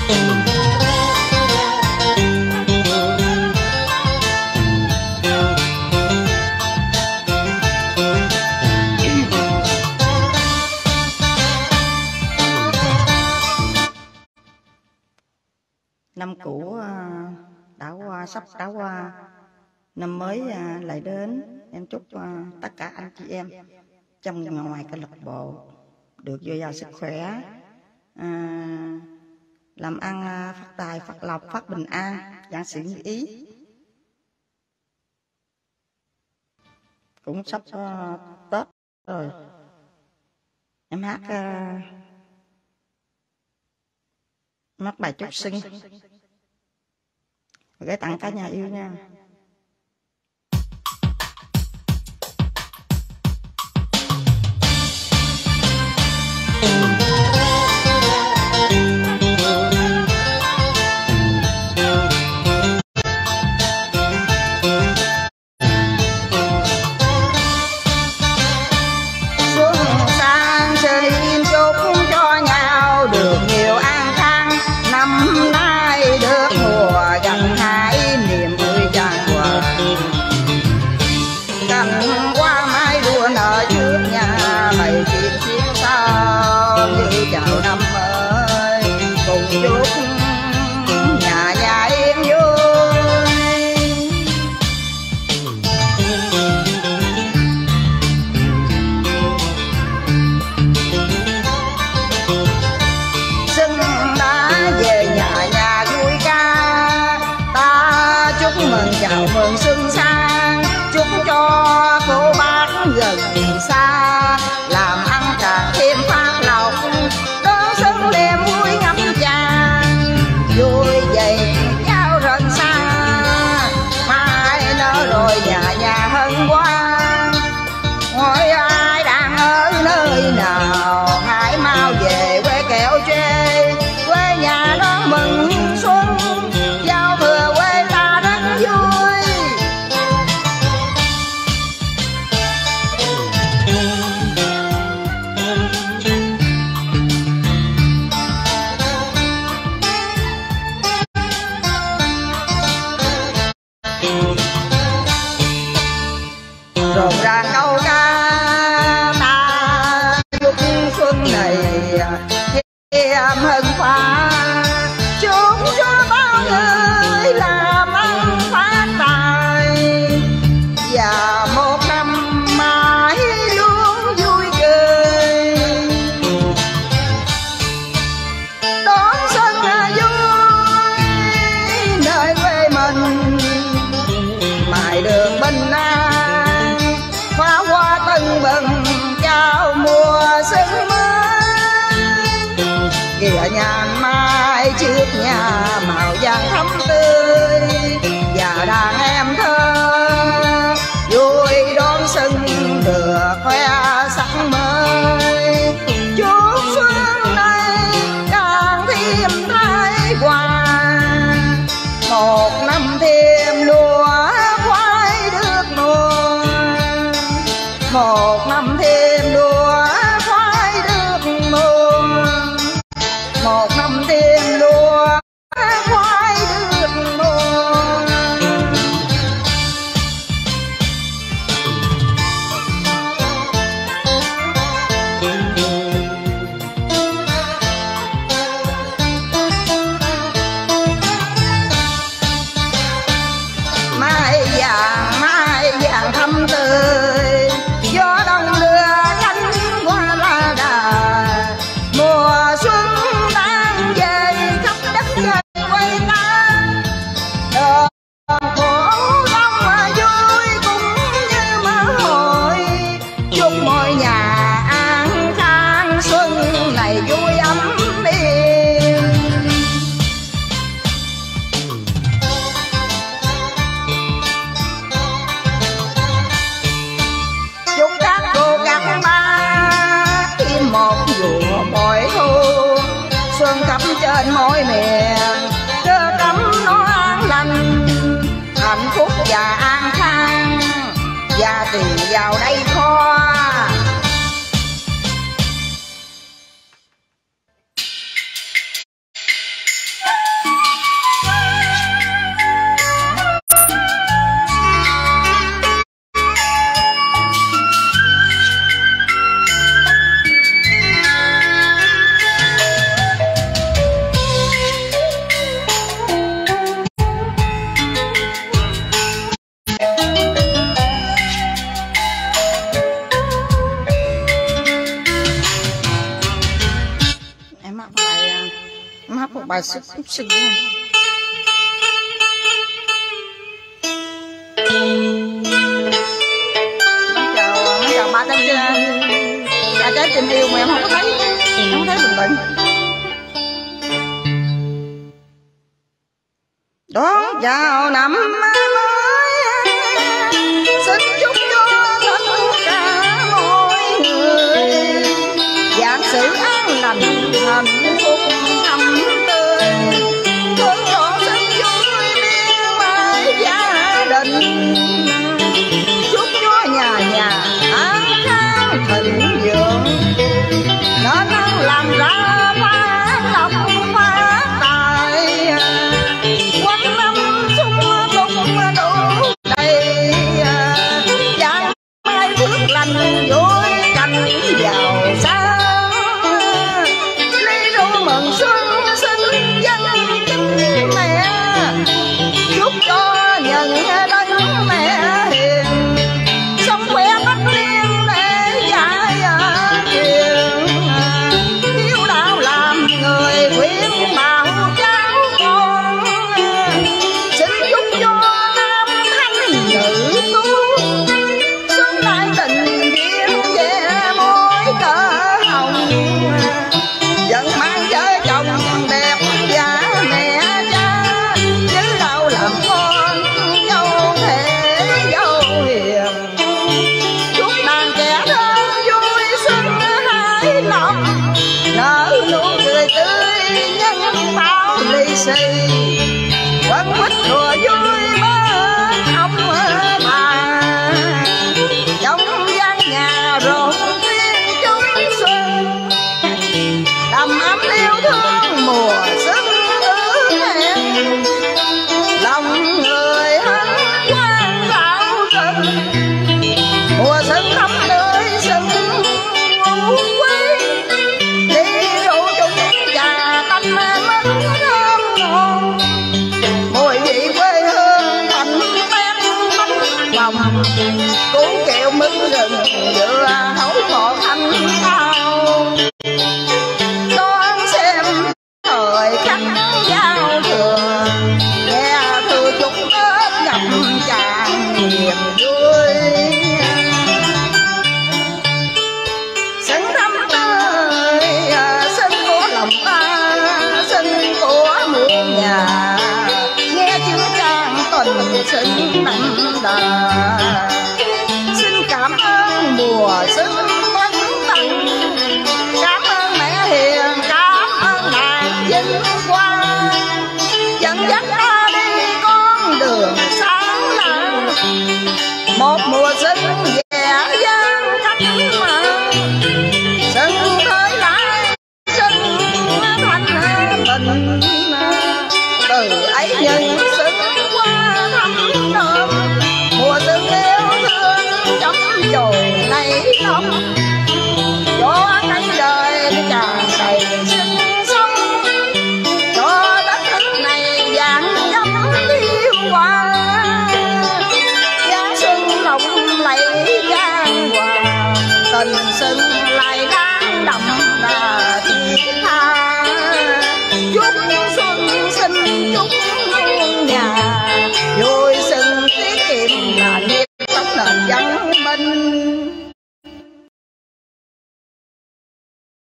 Năm cũ đã qua, sắp đã qua, năm mới lại đến. Em chúc tất cả anh chị em trong ngoài câu lạc bộ được dồi dào sức khỏe, làm ăn phát tài, phát lộc, phát bình an, vạn sự như ý. Cũng sắp Tết rồi, em hát bài chúc sinh gửi tặng cả nhà yêu nha. Chào năm mới cùng chúc nhà nhà yên vui. Xuân đã về nhà nhà vui ca, ta chúc mừng chào mừng xuân sang, chúc cho cô bác gần xa làm ăn càng thêm phát lộc, đón xuân đêm vui ngắm tràn, vui vậy nhau rần xa, mai nở rồi nhà nhà hân hoan. Ngồi ai đang ở nơi nào hãy mau về quê kẹo tre, quê nhà đón mừng xuân, giao thừa quê ta rất vui. Rộn ràng câu ca ta chúc xuân này thêm hân hoa, chúc cho bao người làm ăn phát tài và một năm mãi luôn vui cười. Đón xuân vui nơi quê mình, mài đường bình an, pháo hoa tưng bừng chào mùa xuân mới. Kìa nhàn mai trước nhà màu vàng thắm tươi, và đàn em thơ vui đón xuân được khoe sắc mới. Chúc xuân này càng thêm thái hòa, một năm thêm lúa khoai được mùa, một năm thêm lúa khoai được mùa, một năm thêm lúa khoai được mùa. Mai vàng thắm tươi, gió đông đưa cánh qua la đà, mùa xuân đang về khắp đất trời quê ta. Đời khổ đông vui cũng như mơ hội, chúc mọi nhà an khang xuân này vui ấm yên. Chúc các cô các bác thêm một mùa bội thu, xuân khắp trên mỗi miền, cơ cắm nó an lành, hạnh phúc và an khang, và tiền vào đây kho. bài xuất sinh chào ba trái tình yêu mà em không có thấy bình luận. Đón chào năm mới, xin chúc cho tất cả mọi người vạn sự an lành hạnh phúc thắm tươi, thương trọn sinh vui biên mãi gia đình. Chúc cho nhà nhà an khang thịnh vượng, nên ăn làm ra phát lộc phát tài, quanh năm sung túc đủ đầy, vạn mai phước lành vui cảnh giàu sang, ly rượu mừng xuân sinh dân kính mẹ, chúc cho nhận đấng mẹ hiền sống khỏe bất liên để dạy truyền, hiếu đạo làm người khuyên bảo cháu con, xin chúc cho nam thanh nữ tú xuân lại tình duyên về mối cờ hồng, vẫn mang vợ chồng đẹp và mẹ cha, chứ đâu làm con dâu thể dâu hiền. Chúc đàn trẻ thơ vui xuân hài lòng, nở nụ cười tươi nhân bao lì xì, quấn quýt đùa vui bên ông bà, trong gian nhà rộn tiếng chung xuân, đầm ấm yêu thương mùa xuân ước hẹn, lòng người hân hoan rạo rực, mùa xuân thắm tươi xuân ngủ quê, đi rượu chung trà tanh mến thơm ngon, mùi vị quê hương thành tét bánh vòng, củ kẹo mứt rừng dừa hấu ngọt thanh cao, đón xem thời khắc giao thừa, nghe thư chúc Tết ngập tràn niềm vui. Xuân thắm tươi xuân của lòng ta, xuân của muôn nhà, nghe chữ trang tuần sinh năm đà, xin cảm ơn mùa xuân quanh tặng, cảm ơn mẹ hiền, cảm ơn nàng vinh quang, dẫn dắt ta đi con đường sáng lạng, một mùa xuân vẻ vang cách mạng, xuân tới lại xuân thanh bình, từ ấy nhân xuân qua thăm thơm, mùa xuân yêu thương chấm chồi nảy lòng, cho cánh đời tràn đầy sinh sống, cho đất nước này vàng dâm yêu hoa, giá xuân lộng lẫy trang hoàng, tình xuân